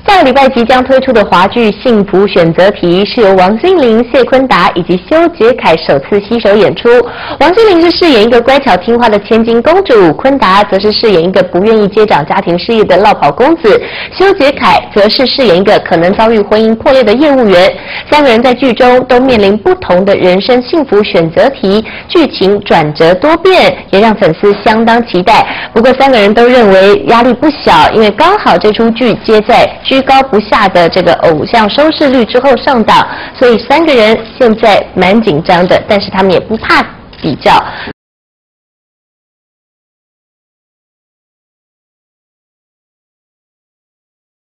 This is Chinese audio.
下个礼拜即将推出的华剧《幸福选择题》是由王心凌、谢坤达以及修杰楷首次携手演出。王心凌是饰演一个乖巧听话的千金公主，坤达则是饰演一个不愿意接掌家庭事业的落跑公子，修杰楷则是饰演一个可能遭遇婚姻破裂的业务员。三个人在剧中都面临不同的人生幸福选择题，剧情转折多变，也让粉丝相当期待。不过三个人都认为压力不小，因为刚好这出剧接在居高不下的这个偶像收视率之后上档，所以三个人现在蛮紧张的，但是他们也不怕比较。